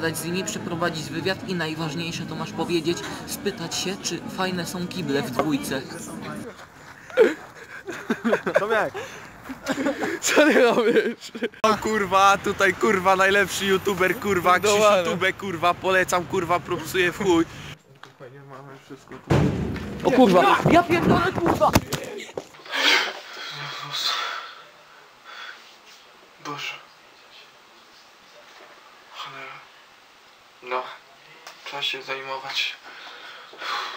pogadać z nimi, przeprowadzić wywiad i najważniejsze to masz powiedzieć, spytać się, czy fajne są kible w dwójce. Tomek! Co ty robisz? O kurwa, tutaj kurwa najlepszy youtuber kurwa, Krzysiutube kurwa, polecam kurwa, propsuję w chuj. Fajnie, mamy wszystko tu. O kurwa, ja pierdolę kurwa! Jezus. Boże. Cholera. No, trzeba się zajmować.